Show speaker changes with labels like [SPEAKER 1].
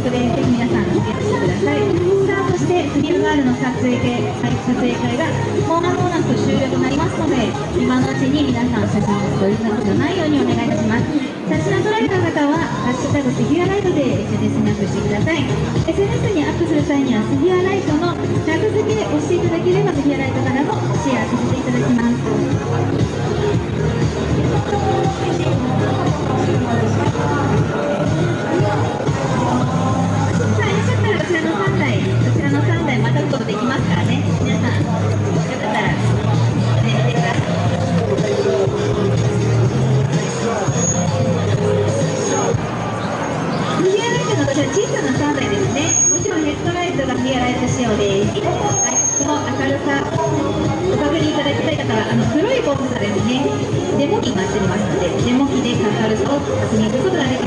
[SPEAKER 1] それにぜひ皆さんお付き合いしてください。さあ、そしてフリルガールの撮影会がもう間もなく終了となりますので、今のうちに皆さん写真を撮り残さないようにお願いいたします。写真を撮られた方はハッシュタグフィギュアライトで SNS にアップしてください。 SNS にアップする際にはフィギュアライトのタグ付けで押していただければフィギュアライトからもシェアさせていただきます。こちらの3台またぐことできますからね。皆さんよかったら見てみてください。フィギュアライトのこちら小さな3台ですね。もちろんヘッドライトがフィギュアライト仕様です。この明るさご確認いただきたい方は黒いボックスですね。デモ機がついてますので、デモ機で明るさを確認することができます。